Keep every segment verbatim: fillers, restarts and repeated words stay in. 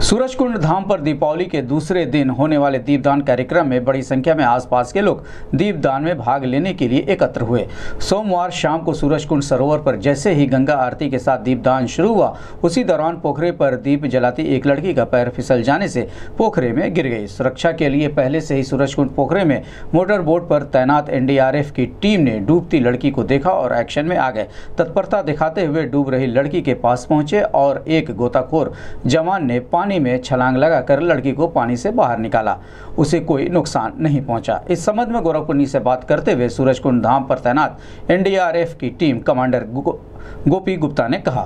सूरजकुंड धाम पर दीपावली के दूसरे दिन होने वाले दीपदान कार्यक्रम में बड़ी संख्या में आसपास के लोग दीपदान में भाग लेने के लिए एकत्र हुए। सोमवार शाम को सूरजकुंड सरोवर पर जैसे ही गंगा आरती के साथ दीपदान शुरू हुआ, उसी दौरान पोखरे पर दीप जलाती एक लड़की का पैर फिसल जाने से पोखरे में गिर गई। सुरक्षा के लिए पहले से ही सूरजकुंड पोखरे में मोटर बोट पर तैनात एन डी आर एफ की टीम ने डूबती लड़की को देखा और एक्शन में आ गए। तत्परता दिखाते हुए डूब रही लड़की के पास पहुंचे और एक गोताखोर जवान ने पानी में छलांग लगाकर लड़की को पानी से बाहर निकाला। उसे कोई नुकसान नहीं पहुंचा। इस संबंध में गोरखपुर से बात करते हुए सूरजकुंड धाम पर तैनात एन डी आर एफ की टीम कमांडर गो, गोपी गुप्ता ने कहा।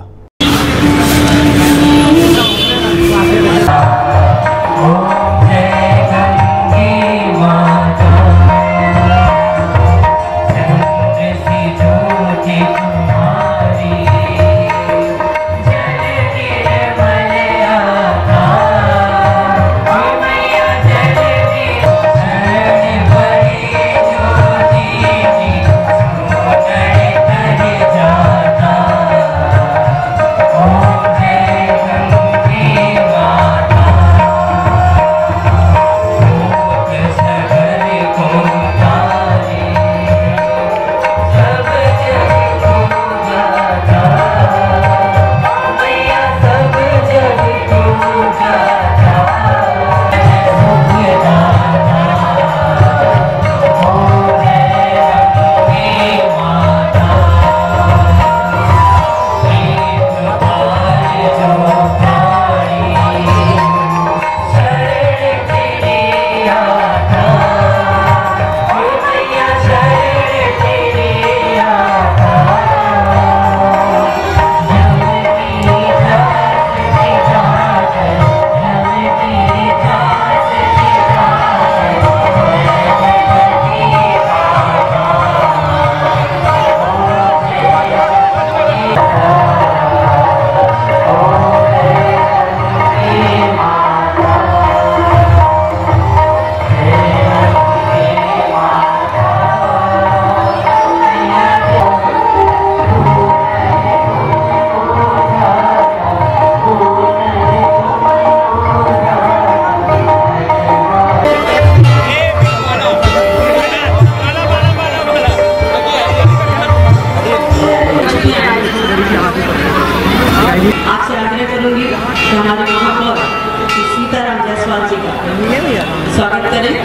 आपसे आग्रह करूंगी कि हमारे महापौर सीताराम जायसवाल जी का स्वागत करें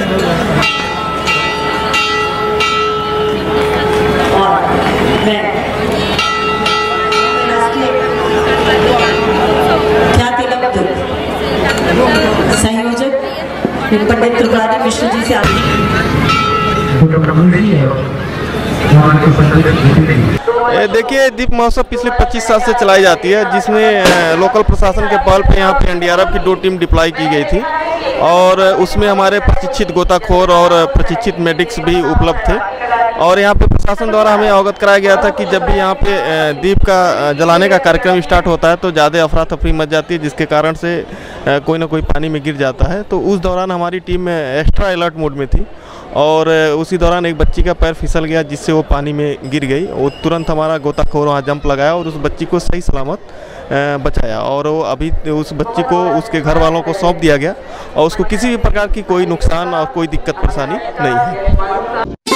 और मैं ख्याति लब्ध संयोजक पंडित त्रिपुरारी मिश्र जी से देखिए, दीप महोत्सव पिछले पच्चीस साल से चलाई जाती है, जिसमें लोकल प्रशासन के पहल पे यहाँ पे एन डी आर एफ की दो टीम डिप्लॉय की गई थी और उसमें हमारे प्रशिक्षित गोताखोर और प्रशिक्षित मेडिक्स भी उपलब्ध थे। और यहाँ पे प्रशासन द्वारा हमें अवगत कराया गया था कि जब भी यहाँ पे दीप का जलाने का कार्यक्रम स्टार्ट होता है तो ज़्यादा अफरा तफरी मच जाती है, जिसके कारण से कोई ना कोई पानी में गिर जाता है। तो उस दौरान हमारी टीम एक्स्ट्रा अलर्ट मोड में थी और उसी दौरान एक बच्ची का पैर फिसल गया, जिससे वो पानी में गिर गई। वो तुरंत हमारा गोताखोर वहाँ जंप लगाया और उस बच्ची को सही सलामत बचाया और वो अभी उस बच्ची को उसके घर वालों को सौंप दिया गया और उसको किसी भी प्रकार की कोई नुकसान और कोई दिक्कत परेशानी नहीं है।